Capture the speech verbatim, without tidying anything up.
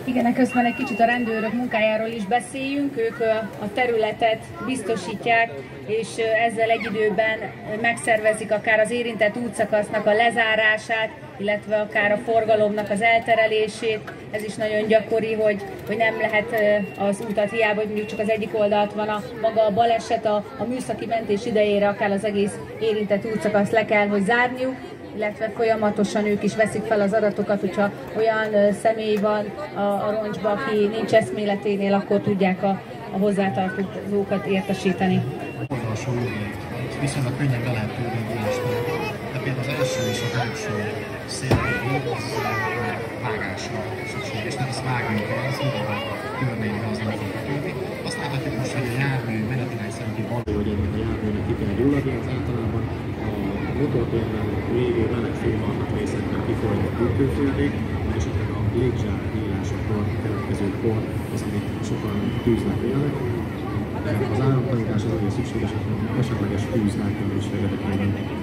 Igen, közben egy kicsit a rendőrök munkájáról is beszéljünk. Ők a területet biztosítják, és ezzel egy időben megszervezik akár az érintett útszakasznak a lezárását, illetve akár a forgalomnak az elterelését. Ez is nagyon gyakori, hogy, hogy nem lehet az utat hiába, hogy mondjuk csak az egyik oldalt van a maga a baleset, a, a műszaki mentés idejére akár az egész érintett útszakaszt le kell, hogy zárniuk, illetve folyamatosan ők is veszik fel az adatokat, hogyha olyan személy van a, a roncsban, aki nincs eszméleténél, akkor tudják a, a hozzátartozókat értesíteni. Oldalsó úrét viszonylag könnyen be lehet tűrni Budapestről, de például az első és a középső szélvédő az vágásra szükséges, tehát ezt vágni kell, ezt mindenben körnél az nem fog tűrni. Azt láthatjuk most, hogy a jármű menetirány szerinti balról, hogy ennek a járműnek ki kell gyulladni, az általában a motortérben lévő meleg fényvannak részekben kifolynak külkőféldék, és esetleg a légzsák nyílásakor következő kor az, amit sokan tűznek vélnek. Az áramtanítás az azért szükséges, hogy esetleges tűz elkerülésre érdekében